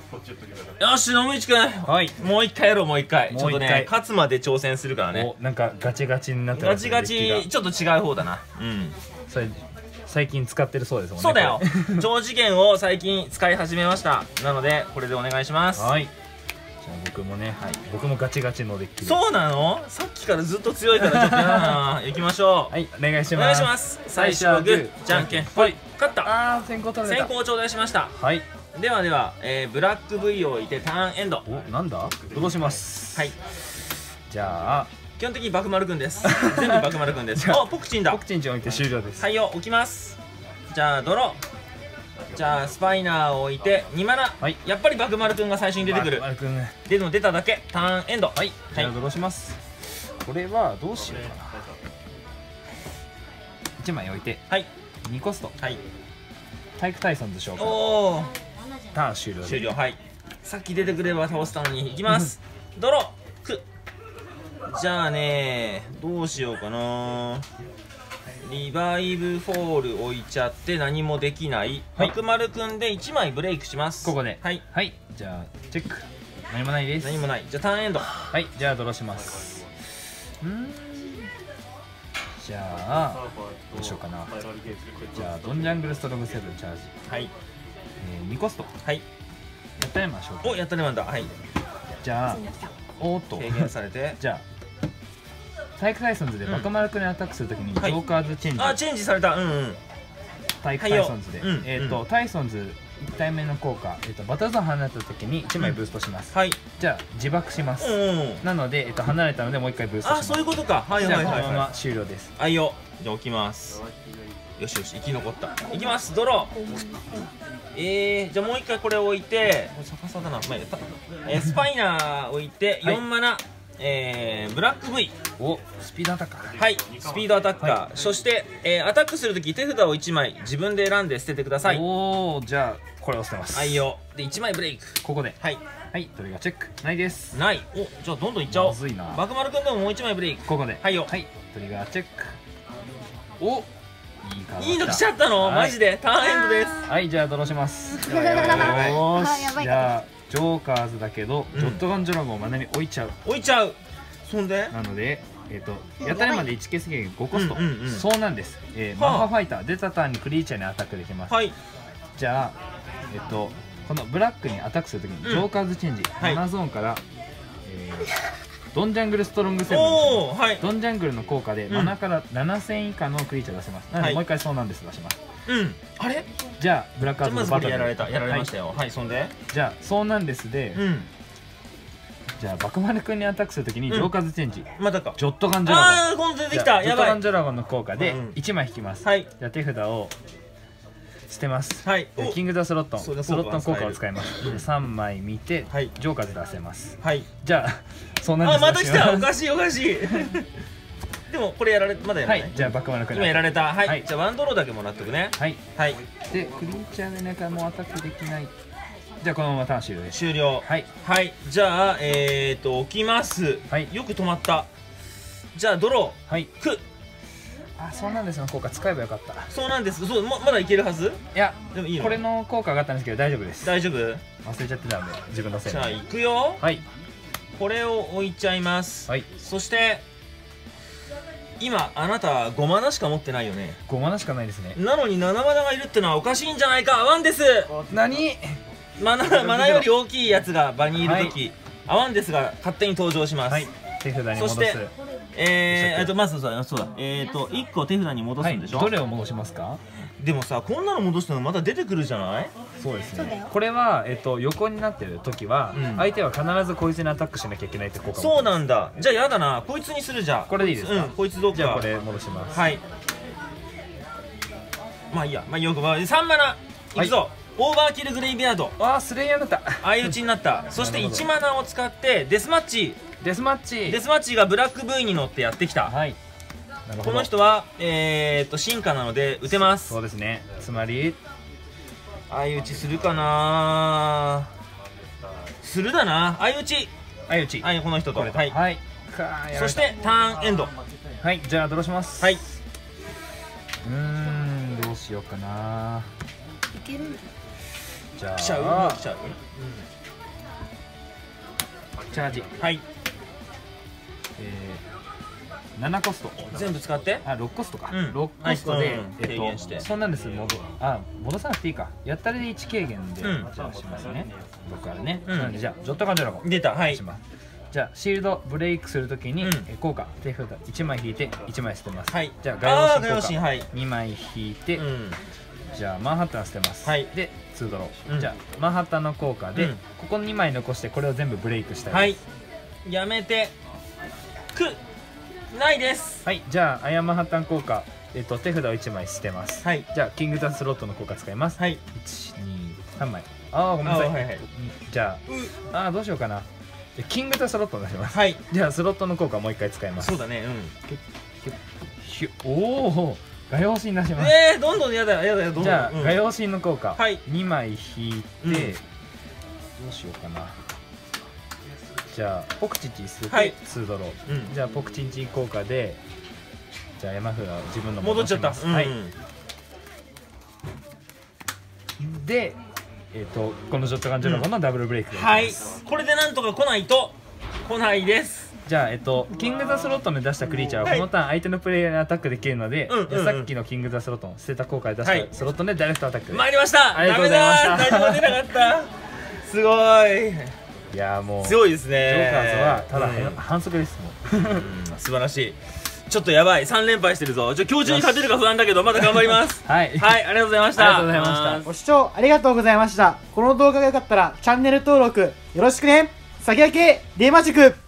よし、野口くん。 はい。 もう一回やろう、もう一回。ちょっとね、 もう一回勝つまで挑戦するからね。 お、なんかガチガチになってますね。 ガチガチ、 デッキがちょっと違う方だな。うん。 それ最近使ってるそうですもんね。 そうだよこれ。 超次元を最近使い始めました。なので、これでお願いします。 はい。じゃあ僕もね、僕もガチガチのデッキで。 そうなの？さっきからずっと強いからちょっとやだな。行きましょう。 はい、お願いします。 お願いします。最初はグー、じゃんけんぽい。勝った。 あー、先行取られた。 先行頂戴しました。 はい。 ではでは、ブラック V を置いてターンエンド。 お、なんだ？ドローします。 はい。 じゃあ基本的にバクマルくんです。全部バクマルくんです。あ、ポクチンだ。 ポクチンチン置いて終了です。 はいよ、置きます。じゃあドロー。じゃあスパイナーを置いて2マナ。 はい。 やっぱりバクマルくんが最初に出てくる。 バクマルくん。 出ただけ。ターンエンド。 はい。じゃあドローします。これはどうしようかな。1枚置いて。 はい。 2コスト。 はい。 体育体操でしょうか。 おお。 ターン終了。 終了。はい。さっき出てくれば倒したのに。いきます。ドロー。く。じゃあね、どうしようかな。リバイブフォール置いちゃって何もできない。バクマルくんで1枚ブレイクします。 ここで。 はい。 はい。じゃあチェック。何もないです。 何もない。じゃあターンエンド。 はい。じゃあドローします。じゃあどうしようかな。じゃあドンジャングルストロングセブンチャージ。 はい。 2コスト。はい。やったねましょうか。 お、やったねまんだ。はい。 じゃあおっと軽減されて。 じゃあ体育タイソンズでバカマルクにアタックするときにジョーカーズチェンジ。 あ、チェンジされた。うんうん。 体育タイソンズでタイソンズ1体目の効果、バトルゾーン離れたときに1枚ブーストします。はい。じゃあ自爆します。なので離れたのでもう1回ブーストします。 あ、そういうことか。はいはいはい。 じゃあこのまま終了です。 はいよ。じゃあ置きます。よしよし、生き残った。いきます。ドロー。じゃあもう1回これ置いて、逆さだな。スパイナー置いて4マナ。ブラック V。 お、スピードアタッカー。 はい、スピードアタッカー。そして、アタックするとき手札を1枚自分で選んで捨ててください。 おお、じゃあこれを捨てます。 はいよ。で1枚ブレイク。ここで。はい。 はい、トリガーチェック。ないです。 ない。お、じゃあどんどんいっちゃおう。 まずいな。 バクマルくんでももう1枚ブレイク。ここで。はいよ。はい。 トリガーチェック。お、 いいの来ちゃったの？マジで。ターンエンドです。 はい、じゃあドローします。よし。じゃあジョーカーズだけどジョットガンジョラゴンを真ん中に置いちゃう。 置いちゃう。そんでなのでやったねまで1ケース減5コスト。そうなんです。マッハファイター出たターンにクリーチャーにアタックできます。はい。じゃあこのブラックにアタックするときにジョーカーズチェンジ7ゾーンからドンジャングルストロングセブン。ドンジャングルの効果でマナから7000以下のクリーチャー出せます。なのでもう一回そうなんです出します。あれじゃあブラックアウトのバトルやられましたよ。はい、そんでじゃあそうなんですでじゃあバクマルくんにアタックするときにジョーカーズチェンジ。またか。ジョットガンジョラゴン。 ああ、今度出てきた。 ジョットガンジョラゴンの効果で1枚引きます。はい。じゃあ手札を捨てます。はい。キングザスロットン。スロットン効果を使います。3枚見てジョーカーズ出せます。はい。じゃあそうなんです。 あ、また来た。おかしいおかしい。でもこれやられまだやらない。 はい。じゃあバクマルくん。 今やられた。はい。じゃあワンドローだけもらっとくね。はい。はい。 でクリーチャーでなんかもうアタックできない。じゃあこのままターン終了です。 終了。はい。はい。じゃあ置きます。はい。よく止まった。じゃあドロー。はい。く。 あ、そうなんですの効果使えばよかった。 そうなんです。そう、まだいけるはず？いや、 でもいいの。これの効果があったんですけど大丈夫です。 大丈夫？ 忘れちゃってたんで自分のせいで。 じゃあ行くよ。はい。これを置いちゃいます。はい。そして今あなた5マナしか持ってないよね。 5マナしかないですね。 なのに7マナがいるってのはおかしいんじゃないか。ワンです。 何？ マナより大きいやつが場にいるとき、アワンですが勝手に登場します。はい。 手札に戻す。 そしてまずそうだ。1個手札に戻すんでしょ。 どれを戻しますか？ でもさ、こんなの戻すのまた出てくるじゃない？ そうですね。これは横になってる時は相手は必ずこいつにアタックしなきゃいけないって効果。 そうなんだ。じゃあやだな。こいつにするじゃん。 これでいいですか？ こいつどうか。 じゃあこれ戻します。はい。 まあいいや。まあよく3マナいくぞ。オーバーキルグレイビアード。 ああ、スレイヤーだった。 相打ちになった。そして1マナを使ってデスマッチがブラック V に乗ってやってきた。はい。この人は進化なので打てます。 そうですね。つまり相打ちするかな。するだな。相打ち。はい、この人と。はい。そしてターンエンド。 はい、じゃあドローします。はい。どうしようかな。いけるんだ。じゃあ来ちゃう。 チャージ。 はい。 7コスト全部使って、 あ、6コストか、6コストで軽減して、そうなんです。戻さなくていいか。やったりで1軽減で、じゃあしますね、僕からね。なんでじゃあジョットガンドラゴン出た。はい。 じゃあシールドブレイクするときに効果手札1枚引いて1枚捨てます。 はい。 じゃあ画用紙効果2枚引いて、じゃあマンハッタン捨てます。で2ドロー。じゃあマンハッタンの効果でここ2枚残してこれを全部ブレイクしたいです。 はい。やめてくないです。 はい。じゃあアイアンマンハッタン効果、手札を1枚捨てます。はい。じゃあキングザスロットの効果使います。はい。1、2、3枚。ああ、ごめんなさい。じゃあどうしようかな。キングザスロットになります。はい。じゃあスロットの効果もう1回使います。 そうだね。 おお、画用紙になします。 どんどんやだ。 じゃあ画用紙の効果2枚引いて、どうしようかな。じゃあポクチンチン捨てて2ドロー。じゃあポクチンチン効果で、じゃあ山札は自分の戻っちゃった。はい。 でこのジョットガンジョラゴンのダブルブレイク。 はい。これでなんとか来ないと来ないです。 じゃあキングザスロットで出したクリーチャーはこのターン相手のプレイヤーにアタックできるので、さっきのキングザスロットの捨てた効果で出したスロットでダイレクトアタック。 参りました。ありがとうございました。何も出なかった。すごい。 いやもう強いですね。 ジョーカーズはただ反則ですもん。 素晴らしい。ちょっとやばい、3連敗してるぞ。今日中に勝てるか不安だけどまだ頑張ります。はい、ありがとうございました。ありがとうございました。 ご視聴ありがとうございました。この動画が良かったらチャンネル登録よろしくね。先駆けデーマジック。